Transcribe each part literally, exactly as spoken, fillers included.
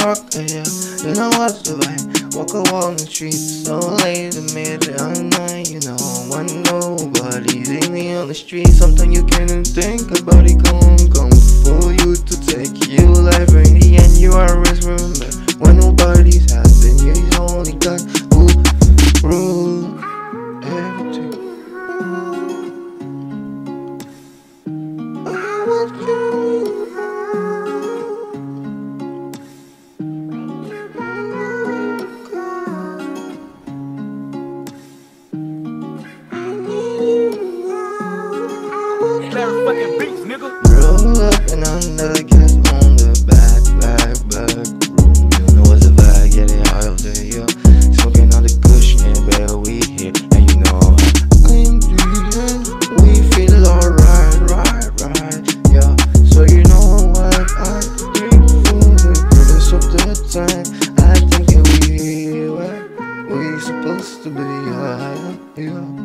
rock, yeah. You know what's the vibe? Walk along the street, so late in the middle of the night. You know, when nobody's in the on the street, sometimes you can't think about it. Come, come for you to take your life. In the end, you are always remember when nobody's happening. You're only God who rule everything. I want you. Fucking beats, nigga. Roll up and under the gas on the back, back, back room. You know what's the vibe, get it out of there, yo. Smoking on the cushion, yeah, baby, we here. And you know I'm doing, we feel alright, right, right, yeah. So you know what I think for the rest of the time. I think that we here where we supposed to be, yeah, yeah.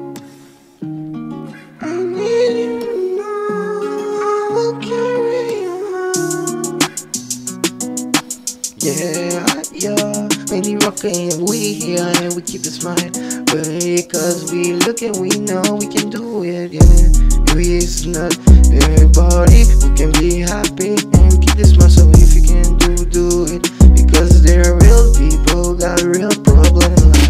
I need you. Yeah, yeah, mainly rockin', we here and we keep the smile. Because we look and we know we can do it, yeah. We is not everybody who can be happy and keep the smile. So if you can do, do it. Because they're real people, got a real problem in life.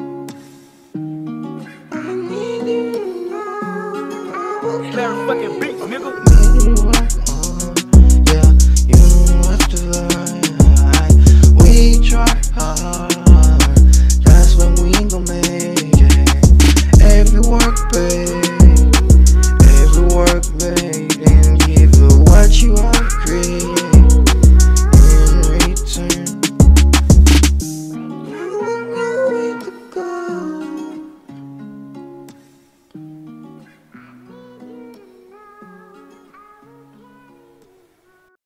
Fucking beats.